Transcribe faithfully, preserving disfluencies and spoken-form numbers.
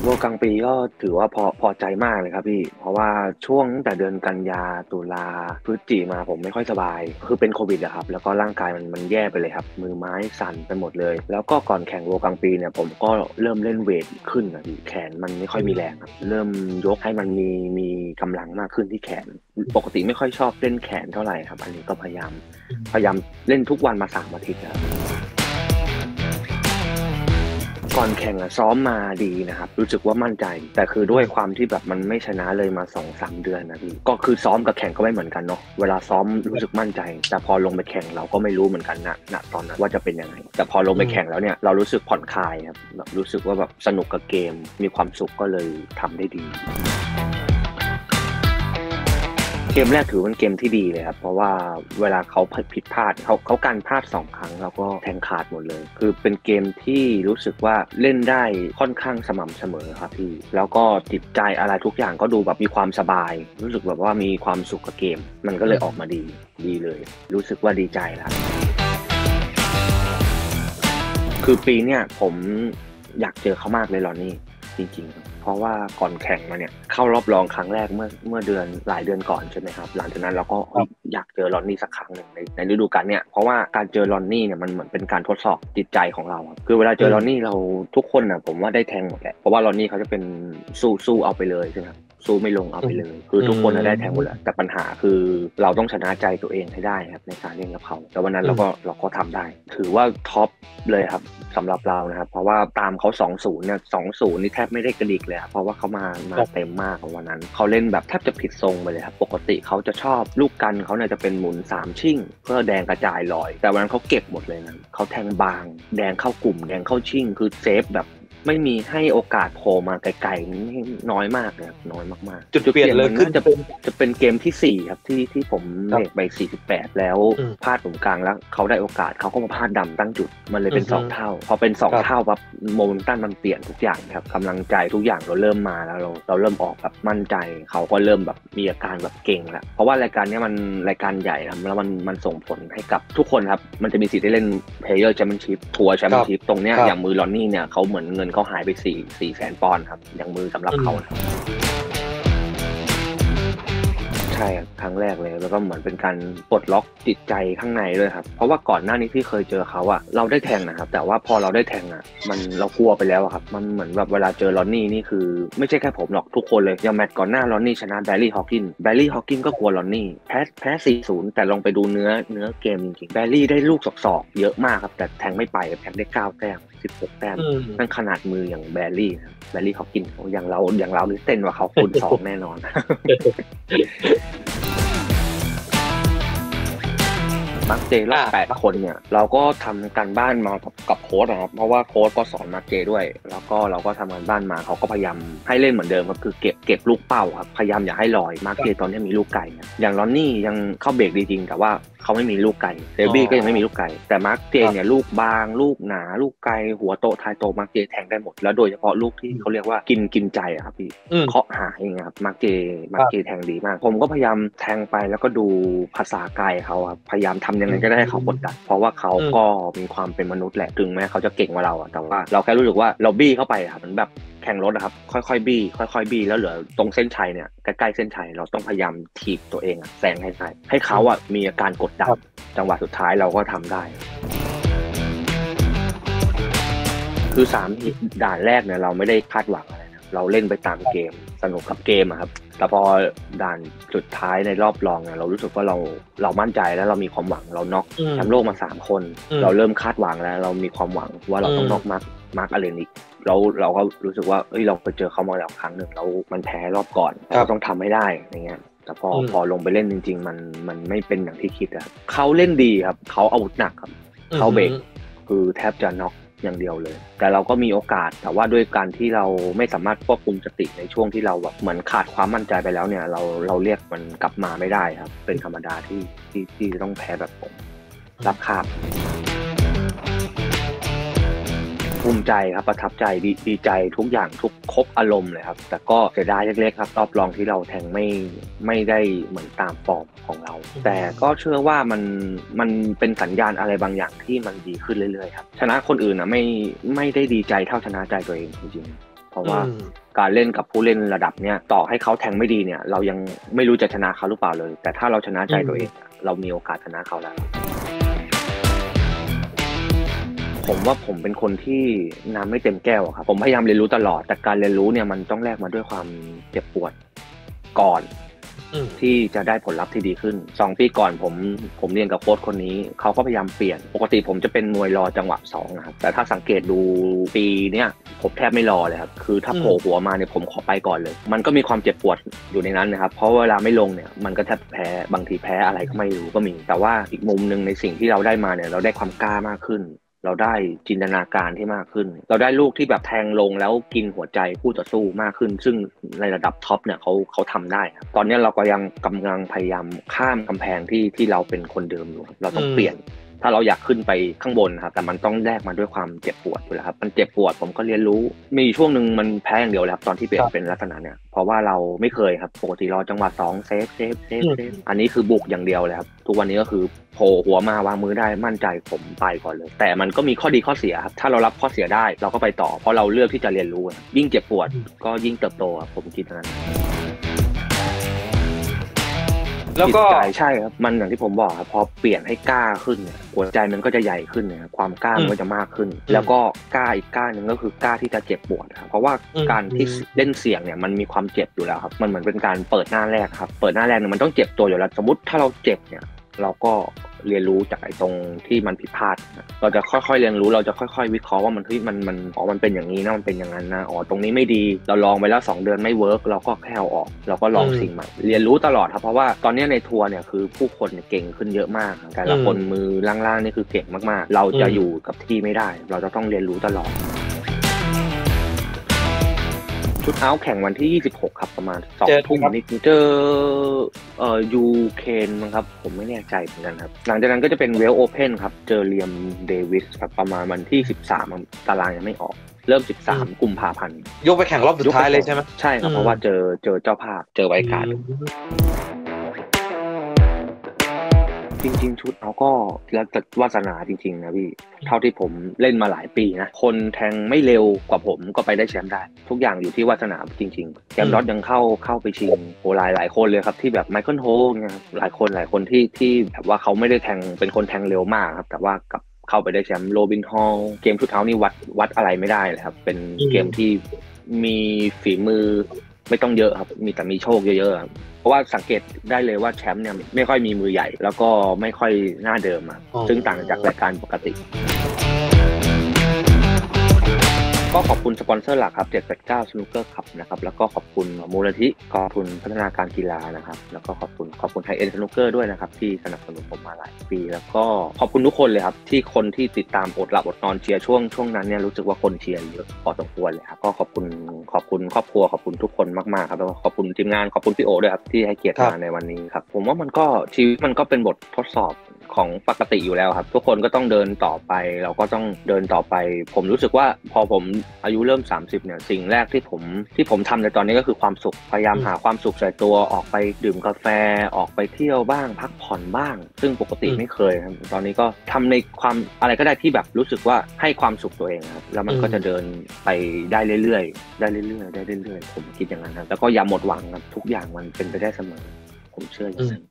World กลางปีก็ถือว่าพอพอใจมากเลยครับพี่เพราะว่าช่วงตั้งแต่เดือนกันยาตุลาพฤศจิมาผมไม่ค่อยสบายคือเป็นโควิดอะครับแล้วก็ร่างกายมันมันแย่ไปเลยครับมือไม้สั่นไปหมดเลยแล้วก็ก่อนแข่ง World กลางปีเนี่ยผมก็เริ่มเล่นเวทขึ้นอะพี่แขนมันไม่ค่อยมีแรงครับเริ่มยกให้มันมีมีกำลังมากขึ้นที่แขนปกติไม่ค่อยชอบเล่นแขนเท่าไหร่ครับอันนี้ก็พยายามพยายามเล่นทุกวันมาสามอาทิตย์แล้วก่อนแข่งอะซ้อมมาดีนะครับรู้สึกว่ามั่นใจแต่คือด้วยความที่แบบมันไม่ชนะเลยมา สองสาม เดือนนะพี่ก็คือซ้อมกับแข่งก็ไม่เหมือนกันเนาะเวลาซ้อมรู้สึกมั่นใจแต่พอลงไปแข่งเราก็ไม่รู้เหมือนกันนะณตอนนั้นว่าจะเป็นยังไงแต่พอลงไปแข่งแล้วเนี่ยเรารู้สึกผ่อนคลายครับรู้สึกว่าแบบสนุกกับเกมมีความสุขก็เลยทำได้ดีเกมแรกถือเป็นเกมที่ดีเลยครับเพราะว่าเวลาเขาผิดพลาดเขาเขาการพลาดสองครั้งแล้วก็แทงขาดหมดเลยคือเป็นเกมที่รู้สึกว่าเล่นได้ค่อนข้างสม่ำเสมอครับพี่แล้วก็จิตใจอะไรทุกอย่างก็ดูแบบมีความสบายรู้สึกแบบว่ามีความสุขกับเกมมันก็เลยออกมาดีดีเลยรู้สึกว่าดีใจแล้วคือปีเนี้ยผมอยากเจอเขามากเลยลอนนี่จริงๆเพราะว่าก่อนแข่งมาเนี่ยเข้ารอบรองครั้งแรกเมื่อเมื่อเดือนหลายเดือนก่อนใช่ไหมครับหลังจากนั้นเราก็อยากเจอลอนนี่สักครั้งหนึ่งในในฤดูกาลเนี่ยเพราะว่าการเจอลอนนี่เนี่ยมันเหมือนเป็นการทดสอบจิตใจของเราคือเวลาเจอลอนนี่เราทุกคนนะผมว่าได้แทงหมดแหละเพราะว่าลอนนี่เขาจะเป็นสู้สู้เอาไปเลยใช่ไหมครับสู้ไม่ลงเอาไปเลยคือทุกคนได้แทงหมดแหละแต่ปัญหาคือเราต้องชนะใจตัวเองให้ได้ครับในการเล่นกับเขาแต่วันนั้นเราก็เราก็ทำได้ถือว่าท็อปเลยครับสำหรับเรานะครับเพราะว่าตามเขา สองศูนย์ เนี่ย สองศูนย์ นี่แทบไม่ได้กระดิกเลยเพราะว่าเขามามาเต็มมากของวันนั้นเขาเล่นแบบแทบจะผิดทรงไปเลยครับปกติเขาจะชอบลูกกันเขาเนี่ยจะเป็นหมุนสามชิ่งเพื่อแดงกระจายลอยแต่วันนั้นเขาเก็บหมดเลยนะเขาแทงบางแดงเข้ากลุ่มแดงเข้าชิ่งคือเซฟแบบไม่มีให้โอกาสโผล่มาไกลๆน้อยมากเลยน้อยมากๆจุดเปลี่ยนเลยขึ้นจะเป็นจะเป็นเกมที่สี่ครับที่ที่ผมเบรกไปสี่สิบแปดแล้วพลาดตรงกลางแล้วเขาได้โอกาสเขาก็มาพลาดดำตั้งจุดมันเลยเป็นสองเท่าพอเป็นสองเท่าปั๊บโมเมนตัมมันเปลี่ยนทุกอย่างครับกำลังใจทุกอย่างเราเริ่มมาแล้วเราเราเริ่มออกแบบมั่นใจเขาก็เริ่มแบบมีอาการแบบเก่งแล้วเพราะว่ารายการนี้มันรายการใหญ่ครับแล้วมันมันส่งผลให้กับทุกคนครับมันจะมีสิทธิ์ได้เล่น Player Championship ทัวร์ Championship ตรงเนี้ยอย่างมือลอนนี่เนี่ยเขาเหมือนเงินเขาหายไปสี่สี่แสนปอนด์ครับอย่างมือสำหรับเขานะใช่ครั้งแรกเลยแล้วก็เหมือนเป็นการปลดล็อกจิตใจข้างในด้วยครับเพราะว่าก่อนหน้านี้ที่เคยเจอเขาอะเราได้แทงนะครับแต่ว่าพอเราได้แทงอะมันเรากลัวไปแล้วครับมันเหมือนแบบเวลาเจอลอนนี่นี่คือไม่ใช่แค่ผมหรอกทุกคนเลยอย่างแมตช์ก่อนหน้าลอนนี่ชนะแบร์รี่ฮอว์กินแบร์รี่ฮอว์กินก็กลัวลอนนี่แพ้แพ้ สี่ศูนย์ แต่ลองไปดูเนื้อเนื้อเกมจริงๆแบร์รี่ได้ลูกศอกๆเยอะมากครับแต่แทงไม่ไปแทงได้เก้าแต้มสิบหกแต้มนั่นขนาดมืออย่างแบร์รี่แบร์รี่ฮอว์กินอย่างเราอย่างเรานี่เต้นว่าเขาคูณสองแน่นอนมาร์คเจรอบแปดคนเนี่ยเราก็ทำการบ้านมากับโค้ชนะครับเพราะว่าโค้ชก็สอนมาร์คเจด้วยแล้วก็เราก็ทำการบ้านมาเขาก็พยายามให้เล่นเหมือนเดิมก็คือเก็บเก็บลูกเป้าครับพยายามอย่าให้ลอยมาร์คเจตอนนี้มีลูกไก่อย่างลอนนี่ยังเข้าเบรกดีจริงแต่ว่าเขาไม่มีลูกไก่เซบี้ก็ยังไม่มีลูกไก่แต่มาร์คเจเนี่ยลูกบางลูกหนาลูกไกลหัวโตท้ายโตมาร์คเจแทงได้หมดแล้วโดยเฉพาะลูกที่เขาเรียกว่ากินกินใจครับพี่เคาะหาอย่างเงี้ยครับมาร์คเจมาร์คเจแทงดีมากผมก็พยายามแทงไปแล้วก็ดูภาษากายเขาครับพยายามทำยังไงก็ได้ให้เขากดดันเพราะว่าเขาก็มีความเป็นมนุษย์แหละถึงแม้เขาจะเก่งกว่าเราแต่ว่าเราแค่รู้สึกว่าเราบี้เข้าไปครับมันแบบแข่งรถนะครับค่อยๆบี้ค่อยๆบี้แล้วเหลือตรงเส้นชัยเนี่ยใกล้ๆเส้นชัยเราต้องพยายามถีบตัวเองแซงให้ได้ให้เขาอ่ะมีอาการกดดันจังหวะสุดท้ายเราก็ทำได้คือสามด่านแรกเนี่ยเราไม่ได้คาดหวังอะไรนะเราเล่นไปตามเกมสนุกกับเกมอะครับแต่พอด่านสุดท้ายในรอบรองเนี่ยเรารู้สึกว่าเราเรามั่นใจแล้วเรามีความหวังเราน็อกแชมป์โลกมาสามคนเราเริ่มคาดหวังแล้วเรามีความหวังว่าเราต้องน็อกมาร์คมาร์คอาเรนิกเราเราก็รู้สึกว่าเอ้ยเราเคยเจอเขามาแล้วครั้งหนึ่งเรามันแพ้รอบก่อนเราต้องทำให้ได้อย่างเงี้ยแต่พอพอลงไปเล่นจริงๆมันมันไม่เป็นอย่างที่คิดครับเขาเล่นดีครับเขาอาวุธหนักครับเขาเบรกคือแทบจะน็อกอย่างเดียวเลยแต่เราก็มีโอกาสแต่ว่าด้วยการที่เราไม่สามารถควบคุมสติในช่วงที่เราแบบเหมือนขาดความมั่นใจไปแล้วเนี่ยเราเราเรียกมันกลับมาไม่ได้ครับเป็นธรรมดาที่ที่ที่ต้องแพ้แบบผมรับคาบภูมิใจครับประทับใจดีดีใจทุกอย่างทุกครบอารมณ์เลยครับแต่ก็เสียดายเล็กๆครับรอบรองที่เราแทงไม่ไม่ได้เหมือนตามฟอร์มของเราแต่ก็เชื่อว่ามันมันเป็นสัญญาณอะไรบางอย่างที่มันดีขึ้นเรื่อยๆครับชนะคนอื่นนะไม่ไม่ได้ดีใจเท่าชนะใจตัวเองจริงๆเพราะว่าการเล่นกับผู้เล่นระดับเนี้ยต่อให้เขาแทงไม่ดีเนี่ยเรายังไม่รู้จะชนะเขาหรือเปล่าเลยแต่ถ้าเราชนะใจตัวเองเรามีโอกาสชนะเขาแล้วผมว่าผมเป็นคนที่น้ำไม่เต็มแก้วครับผมพยายามเรียนรู้ตลอดแต่การเรียนรู้เนี่ยมันต้องแลกมาด้วยความเจ็บปวดก่อนที่จะได้ผลลัพธ์ที่ดีขึ้นสองปีก่อนผมผมเรียนกับโค้ชคนนี้เขาก็พยายามเปลี่ยนปกติผมจะเป็นมวยรอจังหวะสองนะครับแต่ถ้าสังเกตดูปีเนี้ยผมแทบไม่รอเลยครับคือถ้าโผล่หัวมาเนี่ยผมขอไปก่อนเลยมันก็มีความเจ็บปวดอยู่ในนั้นนะครับเพราะเวลาไม่ลงเนี่ยมันก็แทบแพ้บางทีแพ้อะไรก็ไม่รู้ก็มีแต่ว่าอีกมุมนึงในสิ่งที่เราได้มาเนี่ยเราได้ความกล้ามากขึ้นเราได้จินตนาการที่มากขึ้นเราได้ลูกที่แบบแทงลงแล้วกินหัวใจคู่ต่อสู้มากขึ้นซึ่งในระดับท็อปเนี่ยเขาเขาทำได้ครับตอนนี้เราก็ยังกำลังพยายามข้ามกำแพงที่ที่เราเป็นคนเดิมอยู่เราต้องเปลี่ยนถ้าเราอยากขึ้นไปข้างบนครับแต่มันต้องแลกมาด้วยความเจ็บปวดอยู่แล้วครับมันเจ็บปวดผมก็เรียนรู้มีช่วงนึงมันแพ้อย่างเดียวแล้วตอนที่เปลี่ยนเป็นลักษณะเนี่ยเพราะว่าเราไม่เคยครับปกติรอจังหวะสองเซฟเซฟเซฟเซฟอันนี้คือบุกอย่างเดียวเลยครับทุกวันนี้ก็คือโผล่หัวมาวางมือได้มั่นใจผมไปก่อนเลยแต่มันก็มีข้อดีข้อเสียครับถ้าเรารับข้อเสียได้เราก็ไปต่อเพราะเราเลือกที่จะเรียนรู้ยิ่งเจ็บปวดก็ยิ่งเติบโตครับผมคิดนั้นแล้วก็ใช่ครับมันอย่างที่ผมบอกครับพอเปลี่ยนให้กล้าขึ้นเนี่ยหัวใจมันก็จะใหญ่ขึ้นนะครับความกล้ามันก็จะมากขึ้นแล้วก็กล้าอีกกล้านึงก็คือกล้าที่จะเจ็บปวดครับเพราะว่าการที่เล่นเสี่ยงเนี่ยมันมีความเจ็บอยู่แล้วครับมันเหมือนเป็นการเปิดหน้าแรกครับเปิดหน้าแรกเนี่ยมันต้องเจ็บตัวอยู่แล้วสมมติถ้าเราเจ็บเนี่ยเราก็เรียนรู้จากไอ้ตรงที่มันผิดพลาดเราจะค่อยๆเรียนรู้เราจะค่อยๆวิเคราะห์ว่ามันเฮ้ยมันมันอ๋อมันเป็นอย่างนี้นะมันเป็นอย่างนั้นนะอ๋อตรงนี้ไม่ดีเราลองไปแล้วสองเดือนไม่เวิร์กเราก็แค่เอาออกเราก็ลองสิ่งใหม่เรียนรู้ตลอดครับเพราะว่าตอนนี้ในทัวร์เนี่ยคือผู้คนเก่งขึ้นเยอะมากแต่ละคนมือล่างๆนี่คือเก่งมากๆเราจะอยู่กับที่ไม่ได้เราจะต้องเรียนรู้ตลอดชุดเอาแข่งวันที่ยี่สิบหกครับประมาณสองทุ่มนิดเจอเอ่อยูเคนมั้งครับผมไม่แน่ใจเหมือนกันครับหลังจากนั้นก็จะเป็นเวลโอเพนครับเจอเลียมเดวิสครับประมาณวันที่สิบสามตารางยังไม่ออกเริ่มสิบสามกุมภาพันธ์ยกไปแข่งรอบสุดท้ายเลยใช่ไหมใช่ครับเพราะว่าเจอเจอเจ้าภาพเจอไวการ์ดจริงๆชุดเขาก็แล้วแต่วาสนาจริงๆนะพี่เท่าที่ผมเล่นมาหลายปีนะคนแทงไม่เร็วกว่าผมก็ไปได้แชมป์ได้ทุกอย่างอยู่ที่วาสนาจริงๆแชมป์น็อตยังเข้าเข้าไปชิงโหหลายหลายคนเลยครับที่แบบไมเคิลโฮเนี่ยหลายคนหลายคนที่ที่แบบว่าเขาไม่ได้แทงเป็นคนแทงเร็วมากครับแต่ว่ากับเข้าไปได้แชมป์โรบินฮอลเกมชุดเขานี่วัดวัดอะไรไม่ได้เลยครับเป็นเกมที่มีฝีมือไม่ต้องเยอะครับมีแต่มีโชคเยอะๆเพราะว่าสังเกตได้เลยว่าแชมป์เนี่ยไม่ค่อยมีมือใหญ่แล้วก็ไม่ค่อยหน้าเดิมอ่ะซึ่งต่างจากรายการปกติก็ขอบคุณสปอนเซอร์หลักครับเจ็ดแปดเก้า Snooker Club นะครับแล้วก็ขอบคุณมูลนิธิกองทุนพัฒนาการกีฬานะครับแล้วก็ขอบคุณขอบคุณไทยเอ็นสนุกเกอร์ด้วยนะครับที่สนับสนุนผมมาหลายปีแล้วก็ขอบคุณทุกคนเลยครับที่คนที่ติดตามอดหลับอดนอนเชียร์ช่วงช่วงนั้นเนี่ยรู้สึกว่าคนเชียร์เยอะพอสมควรเลยครับก็ขอบคุณขอบคุณครอบครัวขอบคุณทุกคนมากๆครับแล้วก็ขอบคุณทีมงานขอบคุณพี่โอด้วยครับที่ให้เกียรติมาในวันนี้ครับผมว่ามันก็ชีวิตมันก็เป็นบททดสอบของปกติอยู่แล้วครับทุกคนก็ต้องเดินต่อไปเราก็ต้องเดินต่อไปผมรู้สึกว่าพอผมอายุเริ่มสามสิบเนี่ยสิ่งแรกที่ผมที่ผมทำในตอนนี้ก็คือความสุขพยายามหาความสุขใส่ตัวออกไปดื่มกาแฟออกไปเที่ยวบ้างพักผ่อนบ้างซึ่งปกติไม่เคยครับตอนนี้ก็ทำในความอะไรก็ได้ที่แบบรู้สึกว่าให้ความสุขตัวเองครับแล้วมันก็จะเดินไปได้เรื่อยๆได้เรื่อยๆได้เรื่อยๆผมคิดอย่างนั้นครับแล้วก็อย่าหมดหวังครับทุกอย่างมันเป็นไปได้เสมอผมเชื่ออย่างนั้น